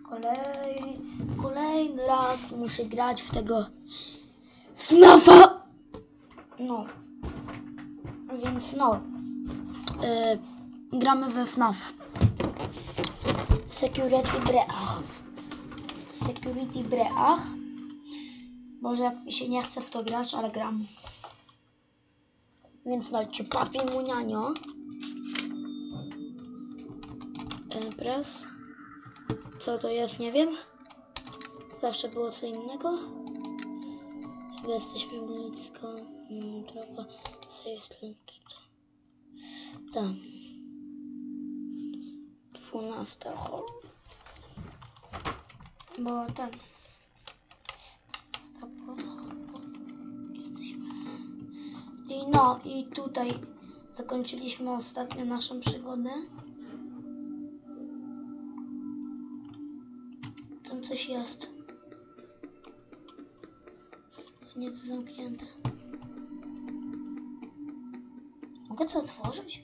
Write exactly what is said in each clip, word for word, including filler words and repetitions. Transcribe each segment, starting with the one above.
Kolej, kolejny raz muszę grać w tego F nafa. No. Więc no. Yy, gramy we F naf. Security Breach. Security Breach. Może jak mi się nie chce w to grać, ale gram. Więc no, czy papi munianio. Press. Co to jest, nie wiem. Zawsze było co innego. Chyba jesteśmy blisko. Hmm, trochę. Safe. Tak. dwunasta hol. Bo ten. Jesteśmy. I no, i tutaj zakończyliśmy ostatnio naszą przygodę. Tam coś jest. Nie, to zamknięte. Mogę to otworzyć?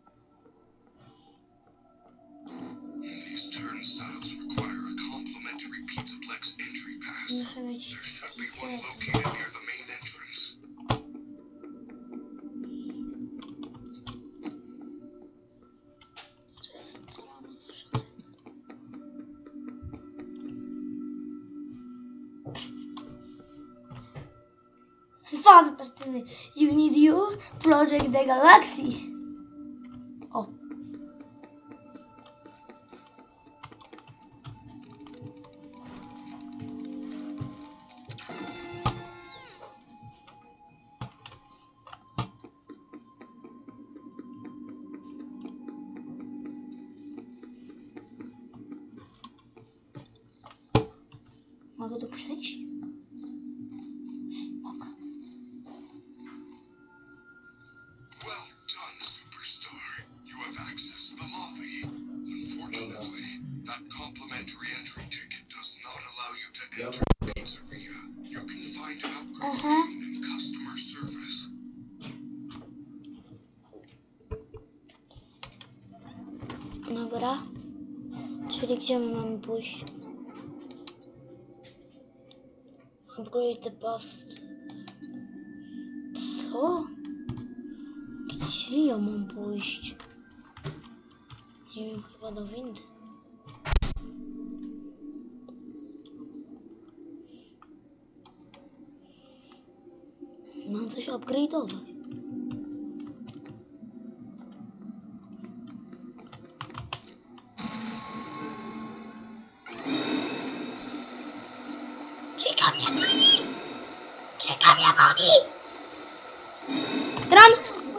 These turnstiles require a complimentary Pizzaplex entry pass. Muszę mieć. There should be one located near the main entrance. Faz party You Need You Project The Galaxy. O. Mogę tu przejść? Mogę. Well done, superstar. You have access to the lobby. Unfortunately, that complimentary entry ticket does not allow you to enter the pizzeria. You can find an upgrade Uh-huh. machine in customer service. Dobra. Czyli gdzie my mamy pójść? Upgrade the past. Co? Gdzie ja mam pójść? Nie wiem, chyba do windy. Mam coś upgrade'ować. Czekam jak oni. Czekam jak oni. Run!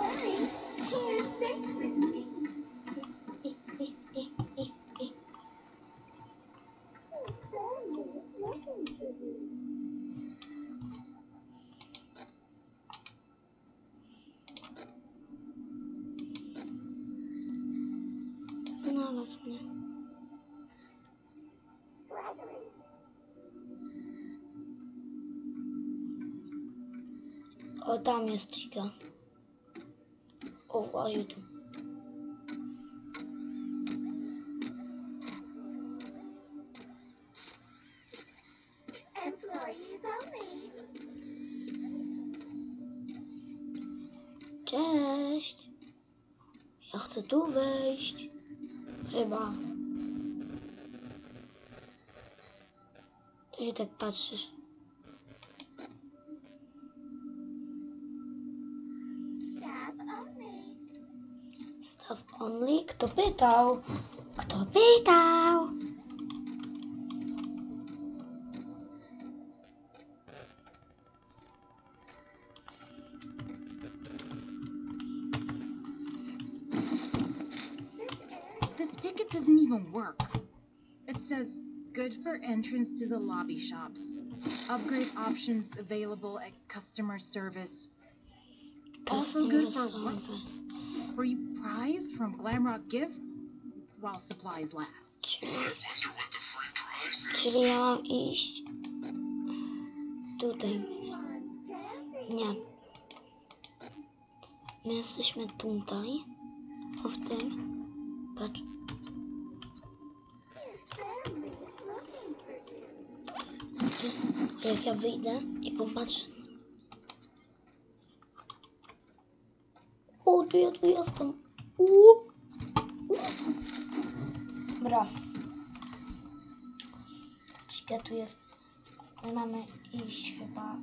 Znalazł mnie. O, tam jest Chica. O, a you tu. Cześć. Ja chcę tu wejść. Chyba. To się tak patrzysz. Staff only? Kto pytał? Kto pytał? This ticket doesn't even work. It says, good for entrance to the lobby shops. Upgrade options available at customer service. Also good for what? Free prize from Glamrock Gifts while supplies last. I wonder what the free prize is. Czyli ja mam iść tutaj. Nie. My jesteśmy tutaj. O, w tym. Patrz. wiecie? Jak ja wyjdę i popatrzę. O, tu ja tu jestem. Uuu. Dobra. Czekaj, tu jest. My mamy iść chyba.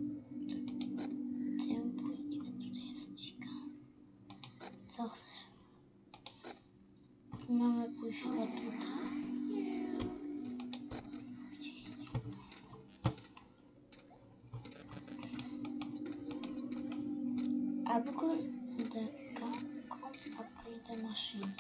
Tym pójdziemy. Tutaj jest dzika. Co chcesz? Mamy pójść chyba tutaj. Upgrade upgrade the machine.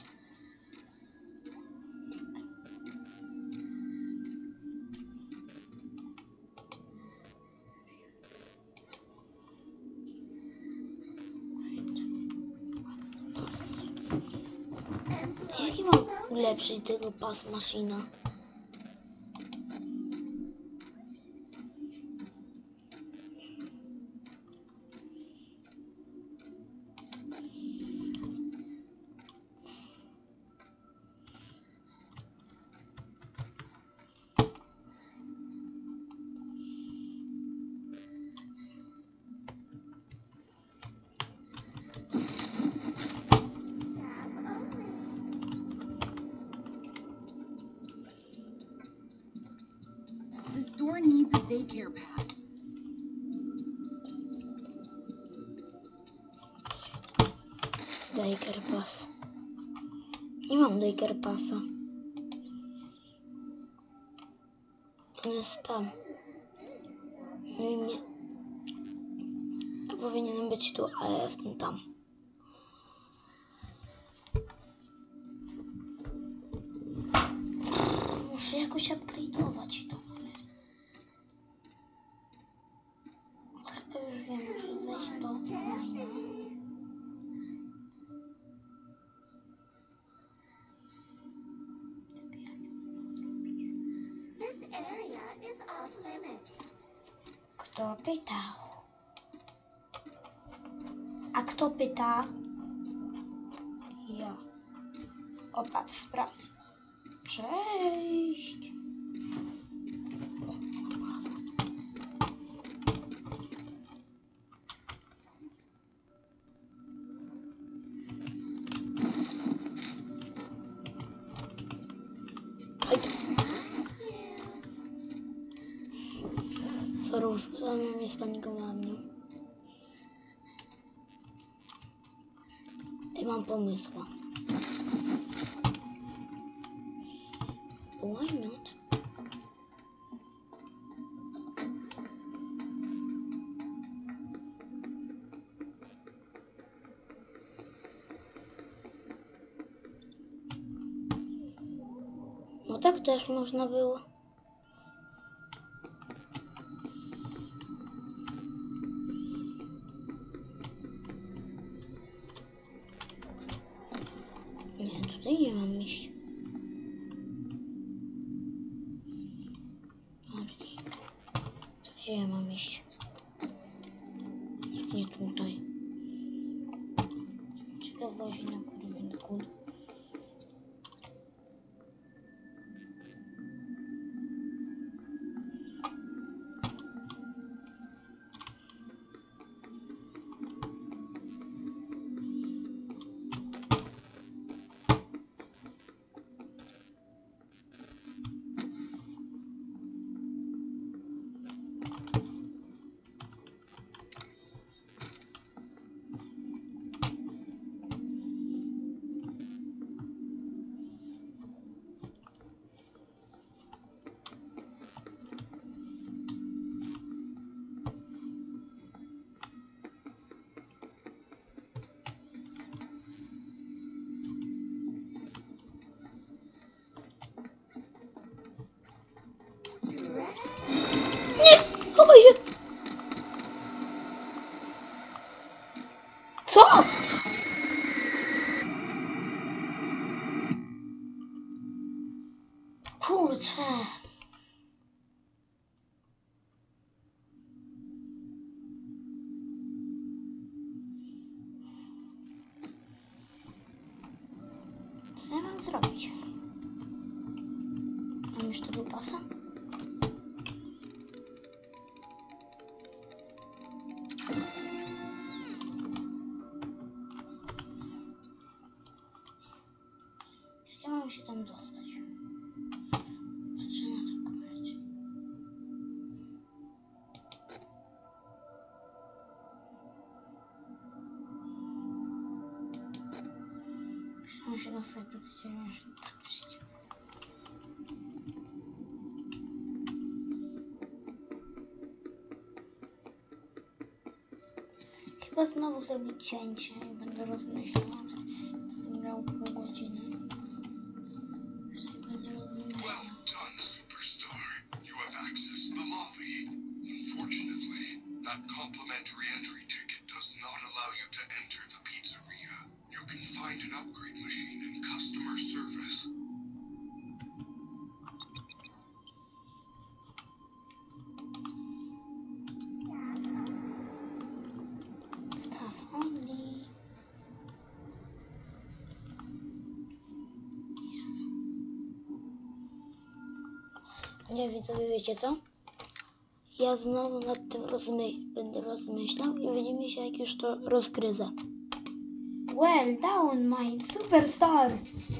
Jaki mam lepszy tego pas maszyna? The store needs a daycare pass. Daycare pass. Nie mam daycare pasa. On jest tam. No i mnie. Ja powinienem być tu, ale ja jestem tam. Muszę jakoś upgrade'ować to. Chyba już wiem, muszę zejść do mine. This area is off limits. Kto pytał? A kto pyta? Ja. O, patrz, sprawdź. Cześć. Sorry, usłyszałem, mnie spanikowała mnie. I mam pomysła. Why not? No tak też można było. Nie, tutaj nie mam iść. Gdzie ja mam iść? Jak nie tutaj. Ciekawość na kurwie na kul. Nie! Chowaj się! Co? Kurczę. Co ja mam zrobić? Mam już tego pasa? się rozstać, chyba znowu zrobić cięcie i będę rozmyślać. Brał pół godziny. Będę rozmyślał. Well done, superstar. You have accessed the lobby. Unfortunately, that complimentary entry ticket does not allow you to enter the pizzeria. You can find an upgrade machine in customer service. Staff only. Nie widzowie, wiecie co? Ja znowu nad tym rozmy- będę rozmyślał i widzimy się, jak już to rozgryzę. Well done, my superstar!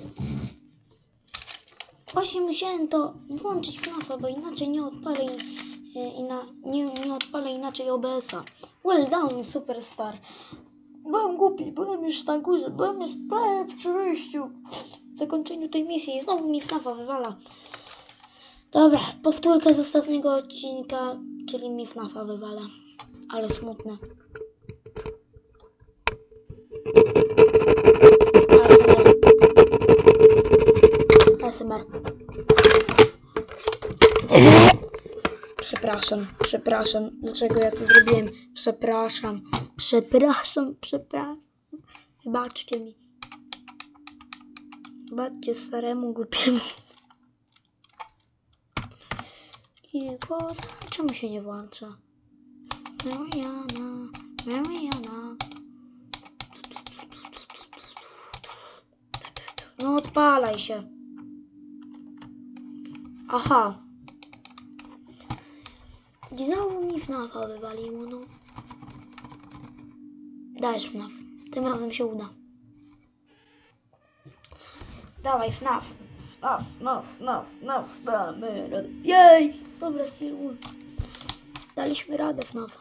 Właśnie musiałem to włączyć w nafa, bo inaczej nie odpalę, i, i na, nie, nie odpalę inaczej O B S a. Well done, superstar! Byłem głupi, byłem już na górze, byłem już prawie przy wyjściu. W zakończeniu tej misji i znowu mi nafa wywala. Dobra, powtórka z ostatniego odcinka, czyli mi FNAFa wywala. Ale smutne. A S M R. Przepraszam, przepraszam. Dlaczego ja to zrobiłem? Przepraszam, przepraszam, przepraszam. Wybaczcie mi. Wybaczcie staremu głupiemu. I głos. Czemu się nie włącza? Mariana, Mariana. No odpalaj się. Aha. I znowu mi FNAFa wywaliło, no. Dajesz FNAF. Tym razem się uda. Dawaj FNAF. FNAF, FNAF, FNAF, FNAF. Damy radę. Jej! Dobra, stylu. Daliśmy radę FNAF.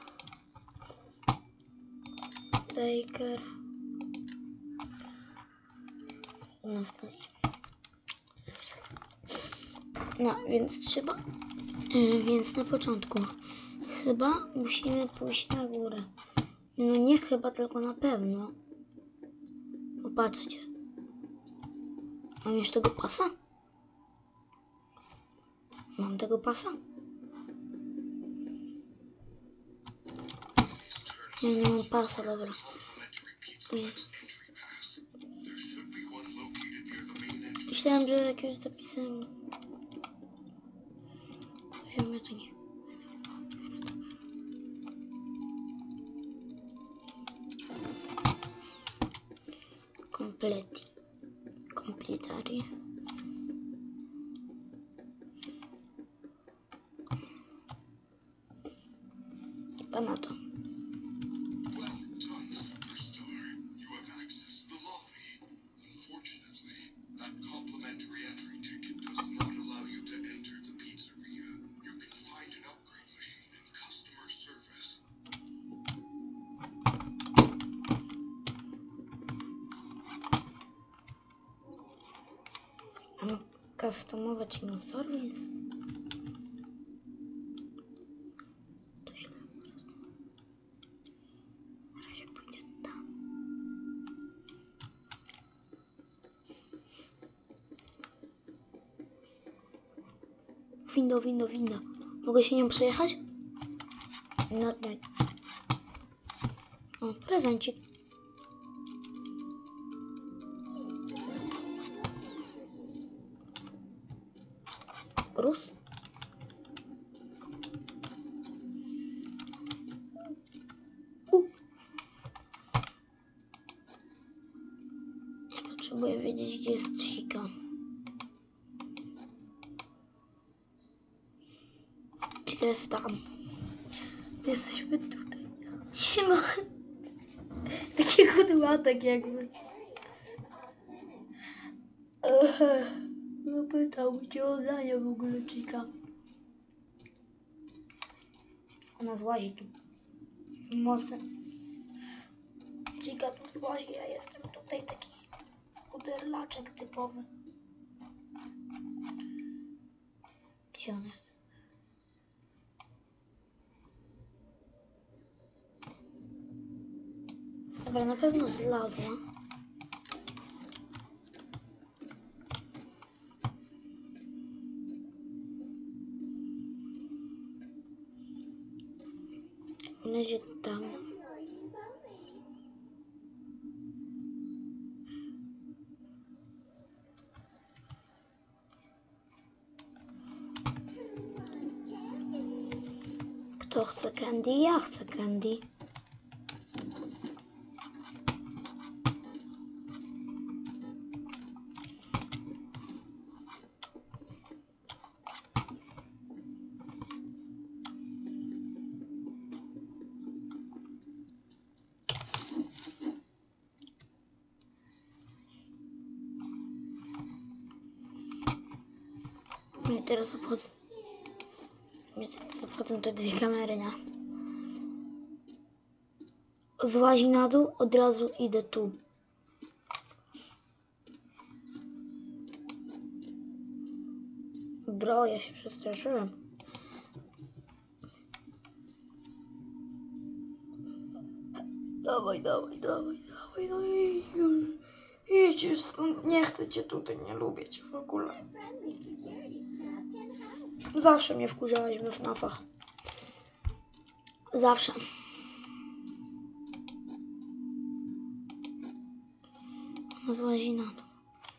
Taker. No stoi. No, więc trzeba. Yy, więc na początku chyba musimy pójść na górę. No nie chyba, tylko na pewno. Popatrzcie. Mam już tego pasa? Mam tego pasa? Nie, nie mam pasa, dobra. Nie. Myślałem, że jak już zapisałem... Poziomie to nie. Kompleti. Kompletari. Chyba na to. Mam customować motor, więc... To źle po prostu. Na razie pójdę tam. Winda, winda, winda. Mogę się nią przejechać? No, daj. O, prezencik. Gruz? U. Ja potrzebuję wiedzieć, gdzie jest Chica. Chica jest tam. My jesteśmy tutaj. Nie ma takiego dłatek jakby. No pytał, gdzie oddania w ogóle Chica. Ona złazi tu. Mocno. Chica tu złazi, ja jestem tutaj taki Puderlaczek typowy. Gdzie on jest? Dobra, na pewno zlazła. Leży tam. Kto chce candy? Ja chcę candy. Mnie teraz obchodzą. Mnie teraz obchodzą te dwie kamery, nie? Złazi na dół, od razu idę tu. Bro, ja się przestraszyłem. Dawaj, dawaj, dawaj, dawaj, no i już. Idź stąd, nie chcę cię tutaj, nie lubię cię w ogóle. Friendly security staff can help. Zawsze mnie wkurzałeś w snafach. Zawsze. Ona złazi na dół.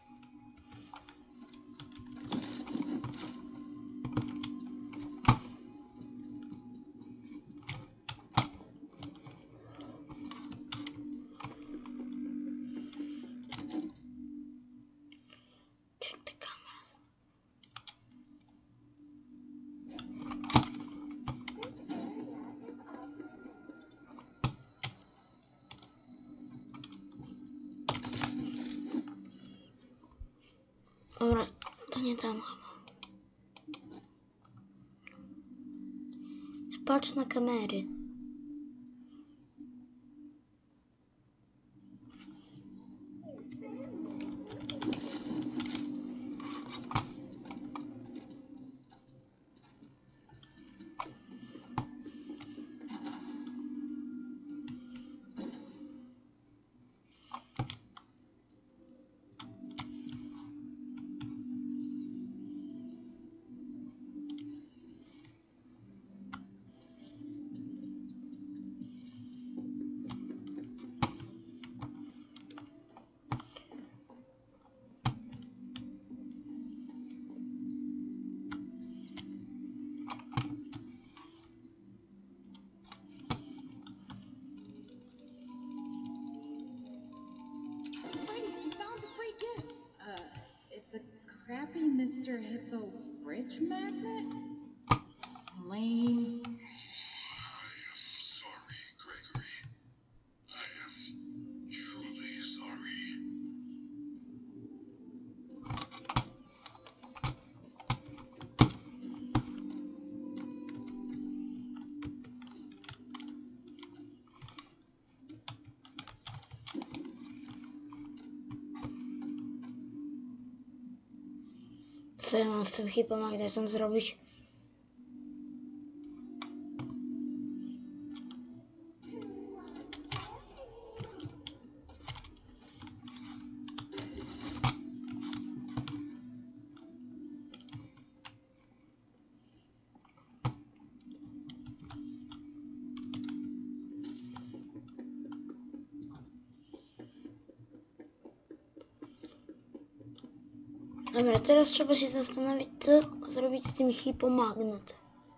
Check the cameras. Dobra, to nie tam chyba. Patrz na kamery. Wait, you found a free gift. Uh, it's a crappy Mister Hippo fridge magnet? Lame. I am sorry, Gregory. I am truly sorry. Co ja mam z tym hipomagnesem zrobić? Dobra, teraz trzeba się zastanowić, co zrobić z tym hipomagnet.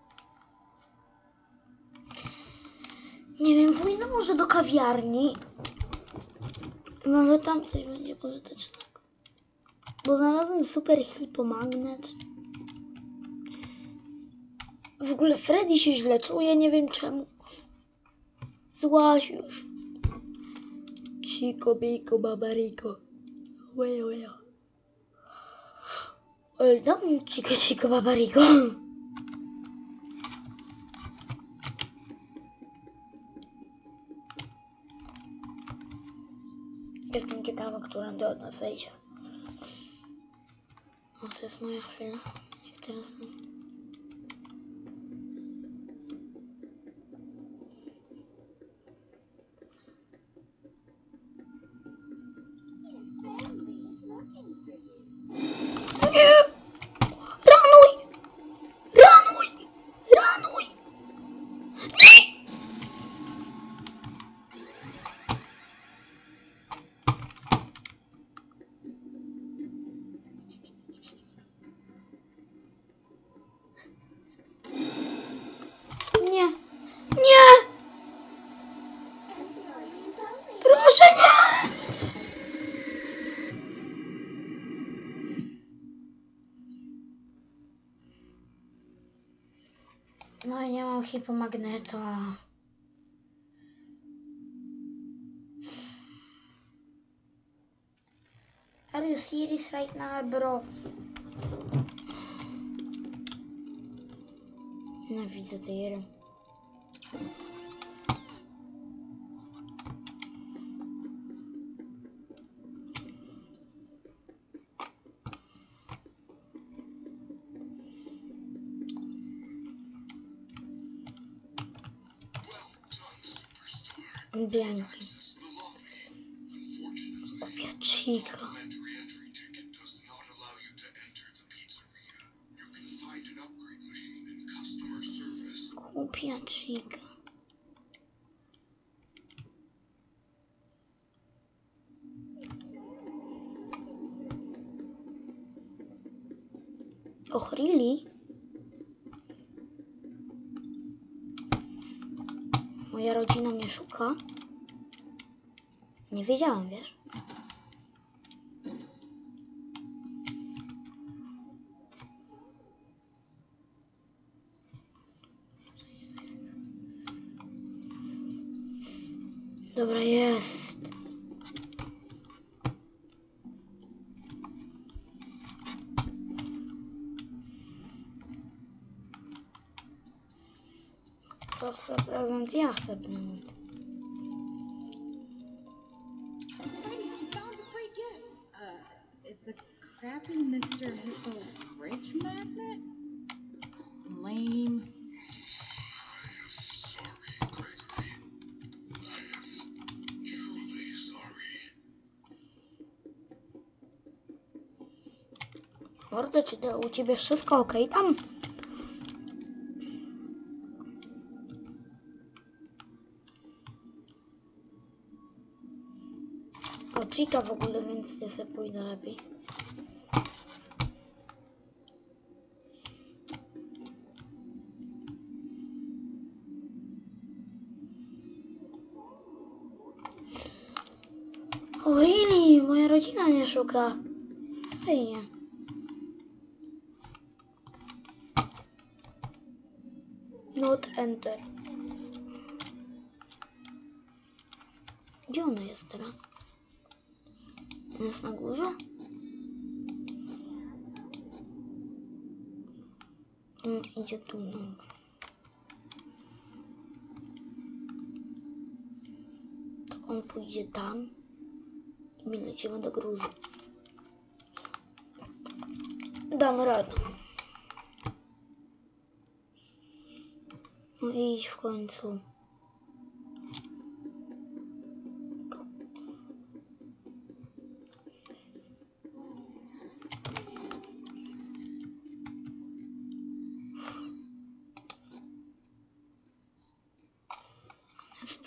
Nie wiem, pójdę może do kawiarni. Może tam coś będzie pożytecznego. Bo znalazłem super hipomagnet. W ogóle Freddy się źle czuje, nie wiem czemu. Złaś już. Chico, biko, babariko. Wejo, wejo. Ale dam mi chico, chico, babariko. Jestem ciekawa. albo którędy od nas zejdzie. O, to jest moja chwila. Jak teraz... Nie! Ranuj! Ranuj! Ranuj! Nie! Nie! Nie! Proszę nie! No i nie mam hipomagneta. Are you serious right now, bro? Nienawidzę tej gry. Dzięki. Kupię chica. Complimentary entry ticket does not allow you to enter the pizzeria. You can find an upgrade machine in customer service. Kupię chica. Och, really? Moja rodzina mnie szuka. Nie wiedziałem, wiesz? Dobra, jest. Kto chce prezent? Ja chcę prezent. Found a free gift. Uh, it's a crappy Mister Hippo fridge magnet? Lame. Sorry, Gregory. I am truly sorry. Mordo, czy to u ciebie wszystko ok tam? O, chica w ogóle, więc ja sobie pójdę lepiej. O, really? Moja rodzina mnie szuka. Fajnie. Not enter. Gdzie ona jest teraz? Ona jest na górze? Mm, idzie tu, no. To on pójdzie tam. I my lecimy do Gruzji. Dam radę. No idź w końcu. Jest tu.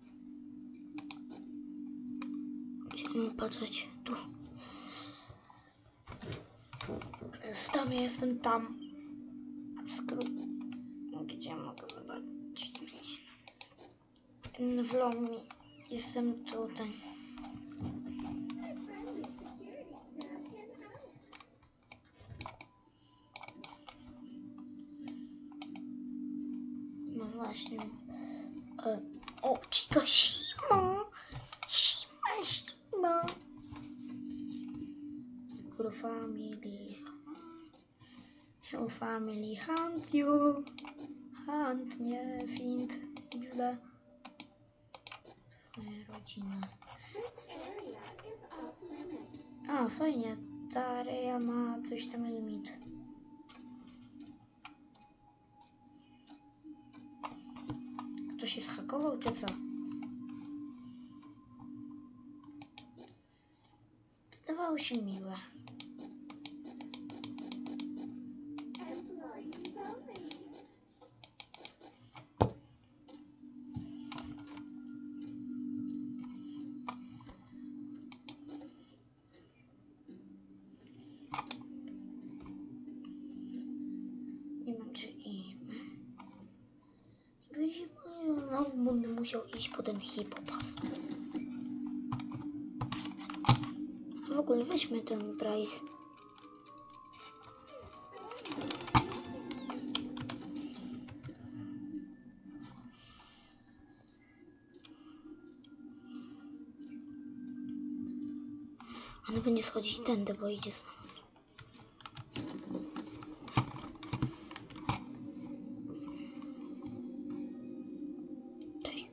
Musimy patrzeć tu. Tam jestem tam. Skrót. Gdzie mogę zobaczyć? W Lomi. Jestem tutaj. No właśnie, więc... E, o, chica, Sima! Sima, Sima! Your family... Your family hunt you. Hunt, nie, find, xd. Moja rodzina. This area is A, fajnie. Ta area ma coś tam limit. Ktoś się zhakował, czy co? Wydawało się miłe. Nie wiem, czy im. Jakby się mówiło, znowu będę musiał iść po ten hipopas. A w ogóle weźmy ten price. Ona będzie schodzić tędy, bo idzie z nas. Cześć.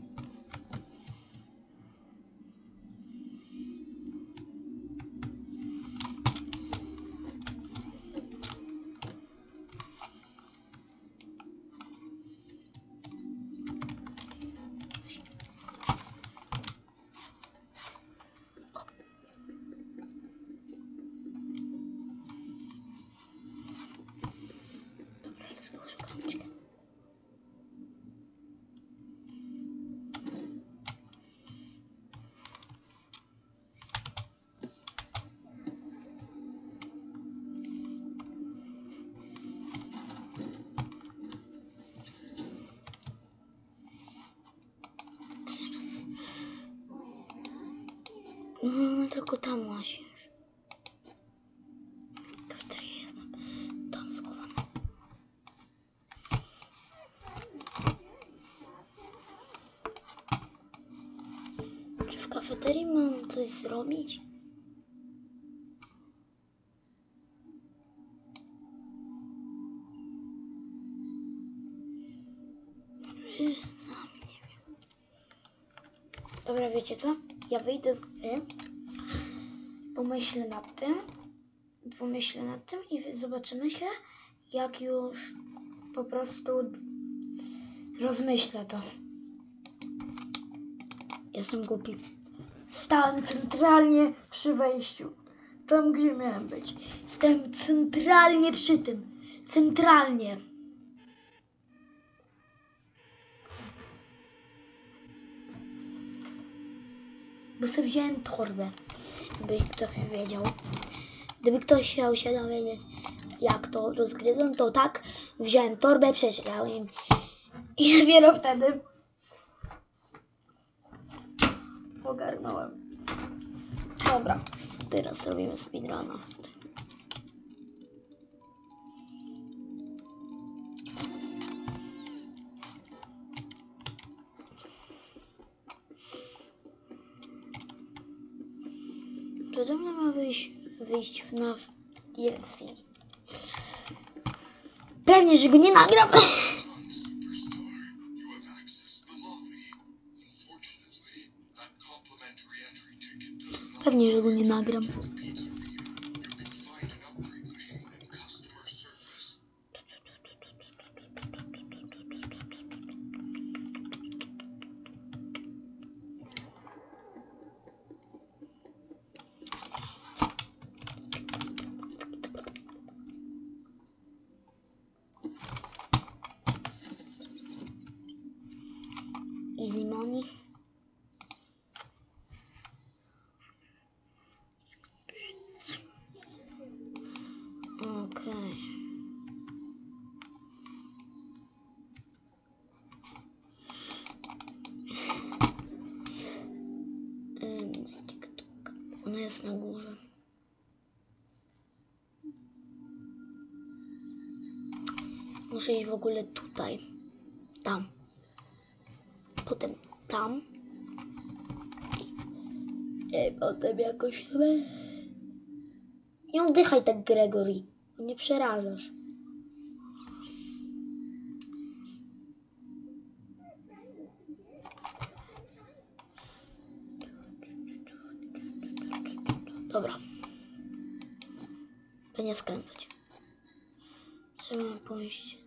Dobra, ale zgłoszę krączkę. No, tylko tam łasisz. To wtedy jestem tam schowany. Czy w kafeterii mam coś zrobić? Już sam nie wiem. Dobra, wiecie co? Ja wyjdę z gry, pomyślę nad tym, pomyślę nad tym i zobaczymy się, jak już po prostu rozmyślę to. Jestem głupi. Stałem centralnie przy wejściu. Tam, gdzie miałem być. Stałem centralnie przy tym. Centralnie. Bo sobie wziąłem torbę. Gdyby ktoś wiedział. Gdyby ktoś chciał się dowiedzieć, jak to rozgryzłem, to tak. Wziąłem torbę, przesiedziałem. I dopiero wtedy ogarnąłem. Dobra, teraz robimy speedruna. To do mnie ma wyjść, wyjść w F N A F D L C. Pewnie, że go nie nagram. Pewnie, że go nie nagram. Easy money. Okej. Ym, TikTok. Ona jest na górze. Muszę iść w ogóle tutaj. Tam. Potem tam. I potem jakoś sobie... Nie oddychaj tak, Gregory. Nie przerażasz. Dobra. By nie skręcać. Trzeba pójść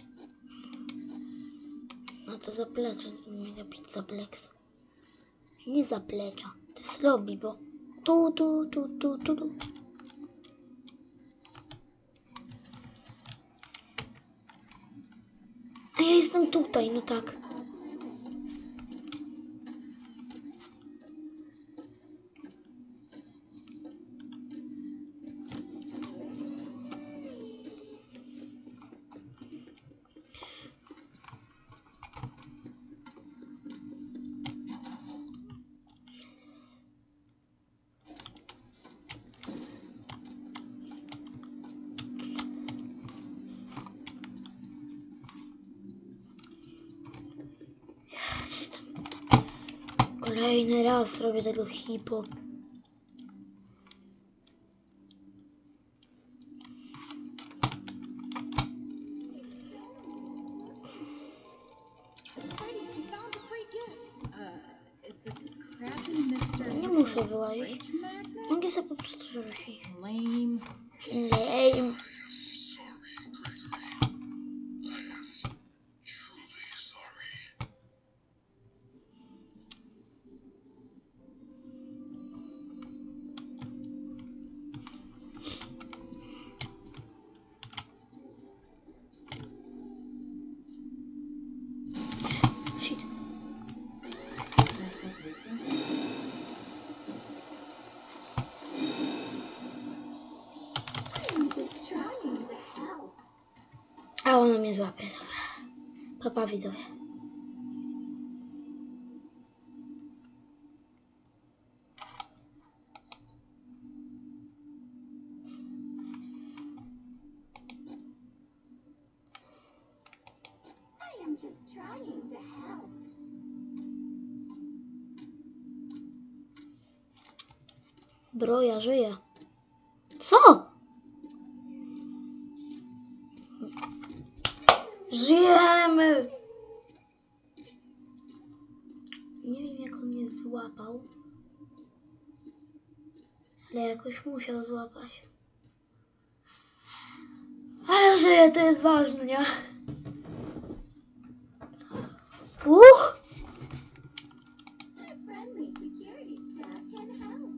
na to zaplecze. Mega pizza Plex. Nie zaplecza. To jest lobby, bo tu, tu, tu, tu, tu, tu. A ja jestem tutaj, no tak. Kolejny raz robię tego hipo. Nie muszę wyłazić. Mogę sobie po prostu wrócić. Lame. Lame. Truly sorry. Shit. I'm just trying to help. A ona mnie złapie, dobra. Papa widzowie. I am just trying to help. Bro, ja żyję. Co? Żyjemy! Nie wiem, jak on mnie złapał. Ale jakoś musiał złapać. Ale żyję, to jest ważne, nie? Uch! My friendly security staff can help.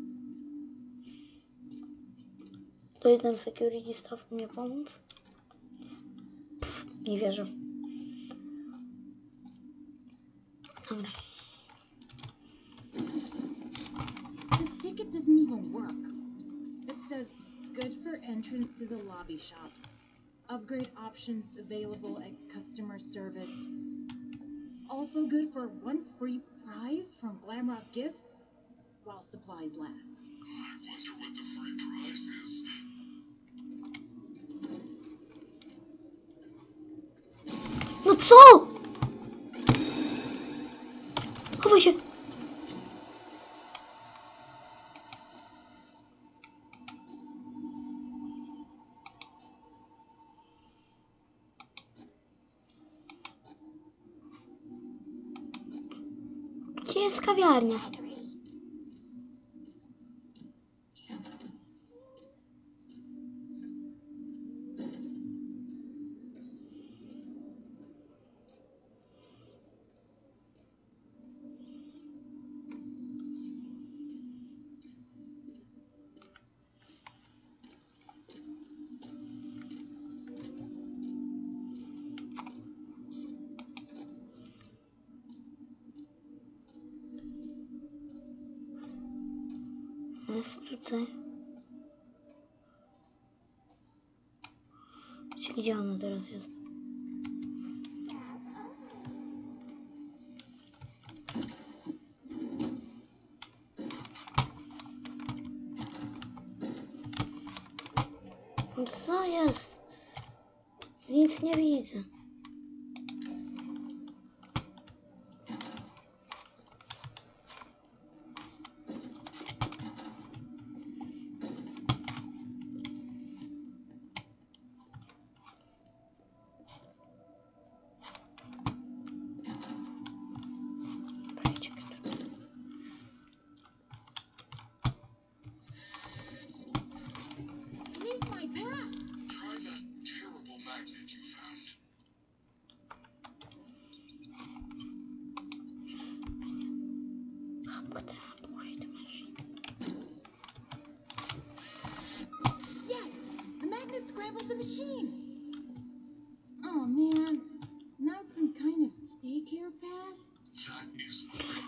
To jeden security staff mnie pomóc? Pff, nie wierzę. Dobra. This ticket doesn't even work. It says good for entrance to the lobby shops. Upgrade options available at customer service. Also good for one free prize from Glamrock Gifts while supplies last. I wonder what the free prize is. No co? Chowaj się. Gdzie jest kawiarnia? Jest tutaj. Gdzie ona teraz jest? Co jest? Nic nie widzę.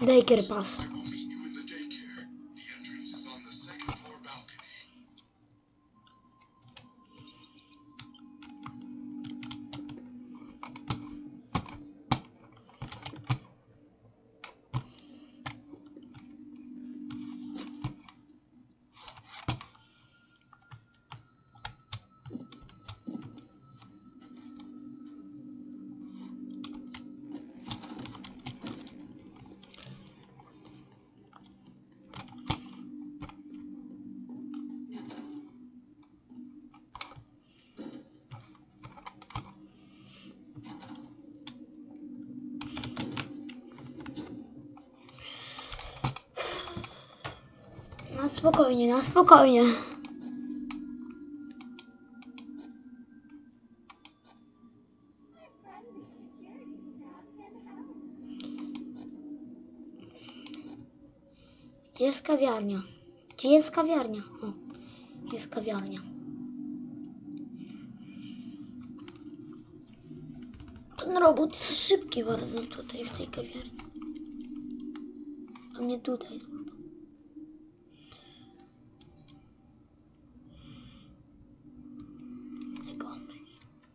Daycare pass. I will meet you in the daycare. The entrance is on the second floor balcony. Na spokojnie, na spokojnie. Gdzie jest kawiarnia? Gdzie jest kawiarnia? O, jest kawiarnia. Ten robot jest szybki bardzo tutaj w tej kawiarni. A mnie tutaj. Jak on będzie?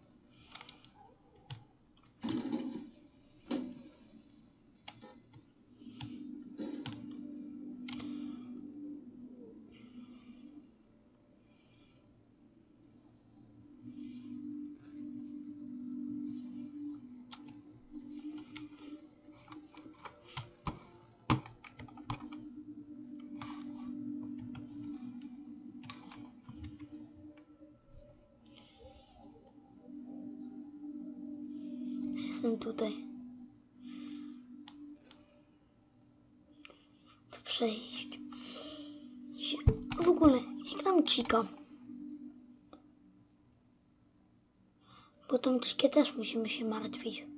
Jestem tutaj. To przejść. Się... W ogóle, jak tam Chica? Bo tą Chikę też musimy się martwić.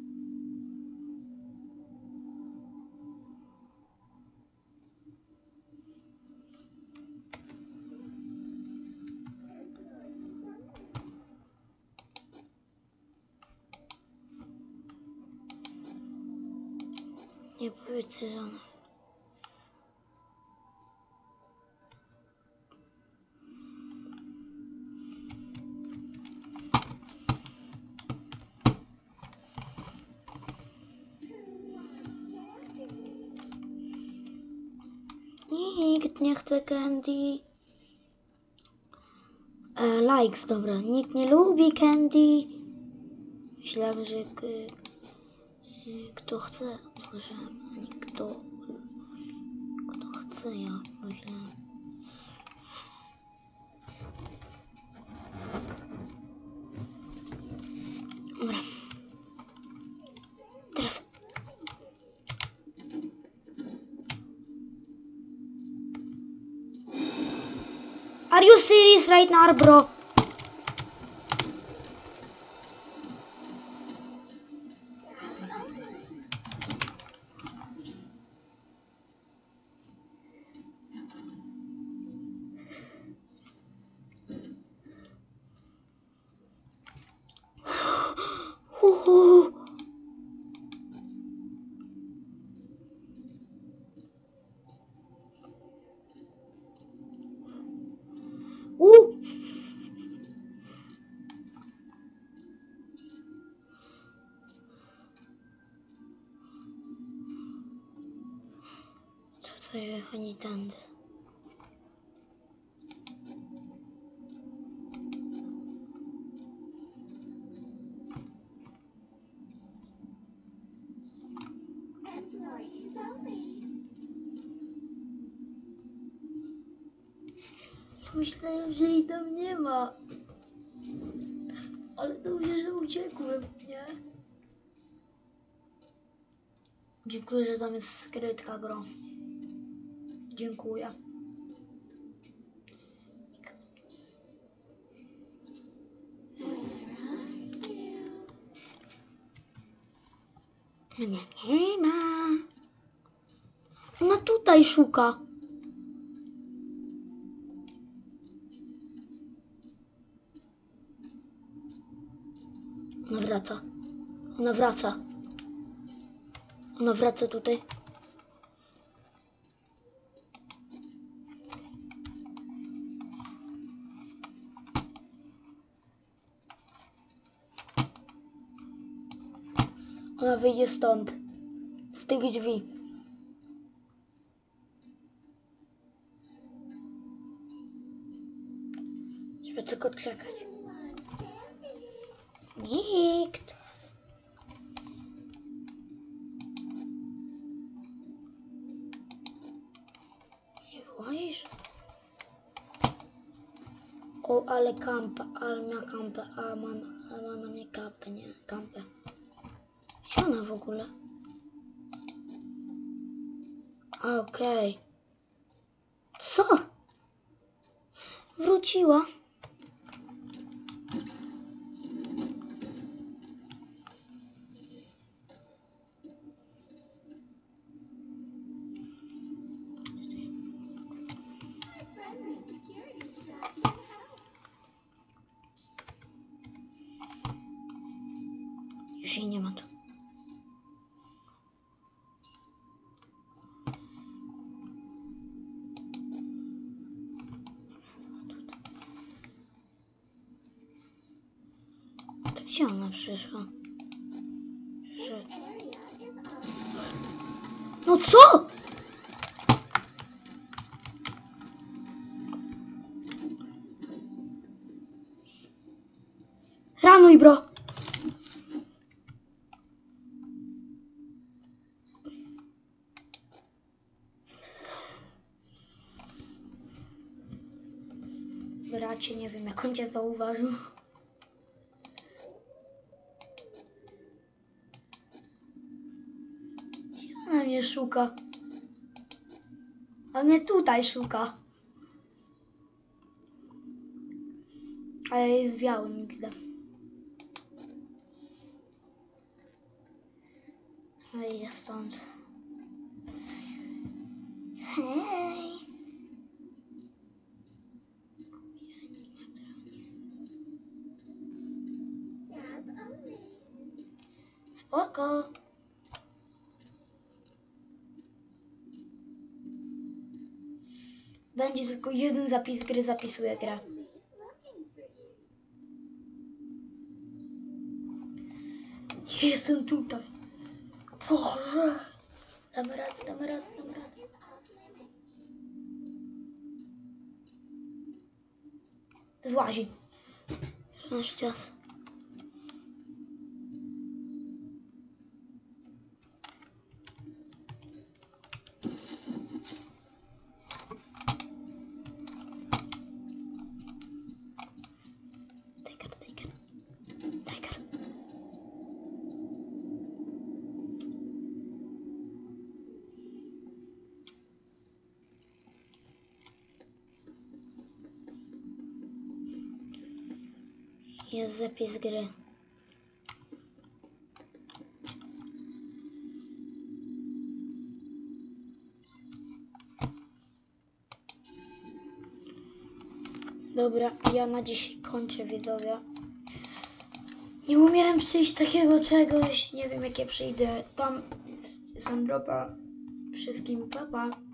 Nie powiedz, że ona... Nikt nie chce candy. E, likes, dobra. Nikt nie lubi candy. Myślałem, że k, kto chce, słyszałem, a nie kto, kto chce, ja myślałem. Dobra. Teraz. Are you serious right now, bro? Uhu. U. Co sobie wychodzi tędy? Employees only. Myślałem, że jej tam nie ma. Ale dobrze, że uciekłem, nie? Dziękuję, że tam jest skrytka, gro. Dziękuję. Mnie nie ma. Ona tutaj szuka. Ona wraca. Ona wraca. Ona wraca tutaj. Ona wyjdzie stąd. Z tych drzwi. Trzeba tylko czekać. Nikt. Nie wyłazisz? O, ale kampa, ale ma kampę, a ma, a ma na mnie kampę, nie, kampę. Gdzie ona w ogóle? A, okej. Okay. Co? Wróciła. Friendly security staff can help. Już jej nie ma tu. To gdzie ona przyszła? Że... Area is off. No co? Ranuj, bro! Bracie, nie wiem, jak on cię zauważył. Gdzie ona mnie szuka? A mnie tutaj szuka. Ale jest białym X D. Hej, jest stąd. Hej. Staff only. Spoko. Będzie tylko jeden zapis gry, zapisuje grę. Police looking for you. Jestem tutaj. Boże. Damy radę, damy radę, damy radę. Is off limits. Złazi. Nasz czas. Tiger, tiger. Tiger. Jest zapis gry. Dobra, ja na dzisiaj kończę, widzowie. Nie umiałem przyjść takiego czegoś, nie wiem jakie przyjdę. Tam Sandropa. Wszystkim papa.